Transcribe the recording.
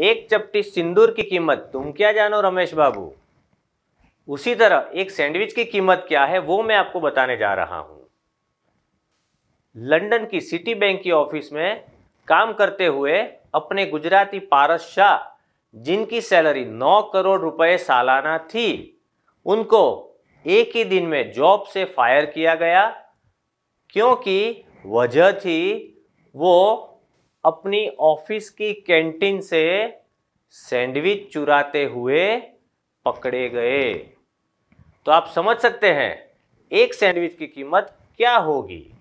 एक चपटी सिंदूर की कीमत तुम क्या जानो रमेश बाबू। उसी तरह एक सैंडविच की कीमत क्या है वो मैं आपको बताने जा रहा हूं। लंदन की सिटी बैंक की ऑफिस में काम करते हुए अपने गुजराती पारस शाह, जिनकी सैलरी 9 करोड़ रुपए सालाना थी, उनको एक ही दिन में जॉब से फायर किया गया, क्योंकि वजह थी वो अपनी ऑफिस की कैंटीन से सैंडविच चुराते हुए पकड़े गए। तो आप समझ सकते हैं एक सैंडविच की कीमत क्या होगी।